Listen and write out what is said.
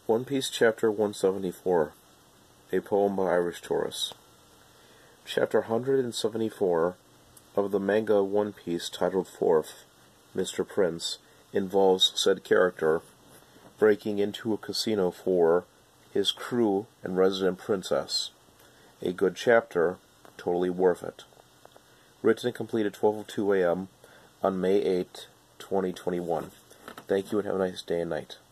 One Piece Chapter 174, a poem by Irish Taurus. Chapter 174 of the manga One Piece, titled Fourth, Mr. Prince, involves said character breaking into a casino for his crew and resident princess. A good chapter, totally worth it. Written and completed 12:02 a.m. on May 8, 2021. Thank you and have a nice day and night.